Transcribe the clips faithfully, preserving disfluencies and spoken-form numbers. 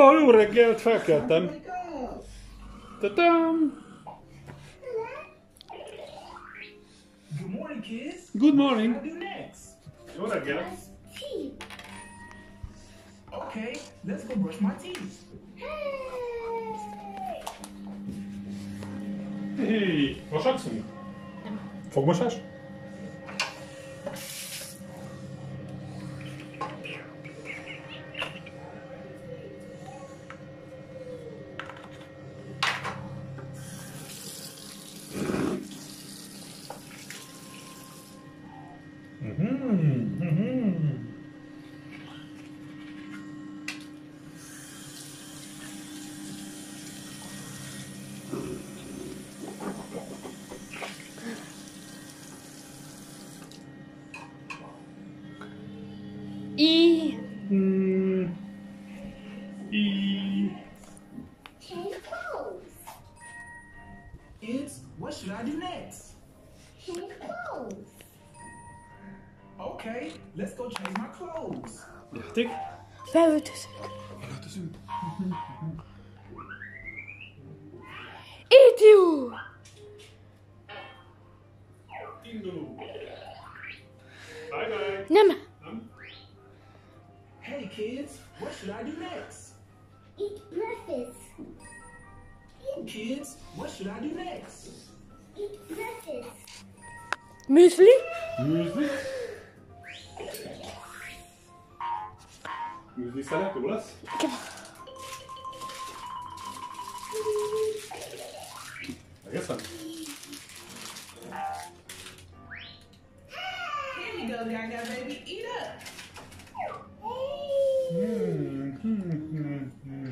Ó, jó reggelt, felkeltem. Ta-tam! Good morning, kids. Good morning. What do I do next? Jó reggelt. Okay, let's go brush my teeth. Hé, mosakszunk? Fogmosás? Mhm, mhm. I. Mm. I. Change clothes. Kids, what should I do next? Change clothes. Okay, let's go change my clothes. Játék? Beöltözünk. Öltözünk. Itt jó! Indulunk. Bye bye. Nem. Nem? Hey, kids, what should I do next? Eat breakfast. Kids, what should I do next? Eat breakfast. Müsli? Műzli. Műzli szeret, jó lesz? Megeszem? Here you go, Gaga baby, eat up. Mm, mm, mm, mm.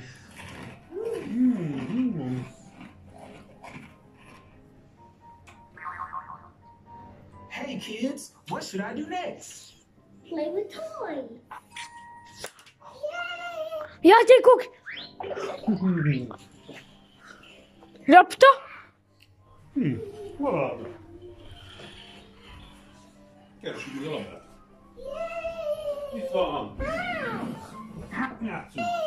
Mm, mm. Hey, kids, what should I do next? Play with toys. Játékok! Lapta? Hm, valami. Keresünk meg a labdát. Itt van. Hát, játszunk.